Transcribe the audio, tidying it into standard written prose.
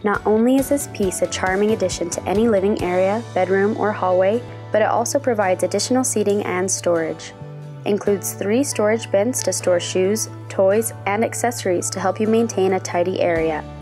Not only is this piece a charming addition to any living area, bedroom, or hallway, but it also provides additional seating and storage. Includes 3 storage bins to store shoes, toys, and accessories to help you maintain a tidy area.